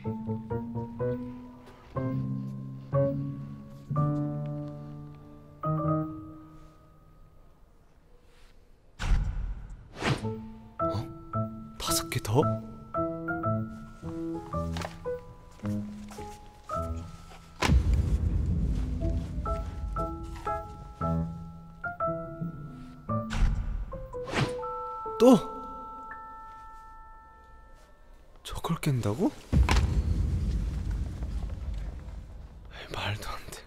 다섯 개 더? 또? 저걸 깬다고? 말도 안 돼.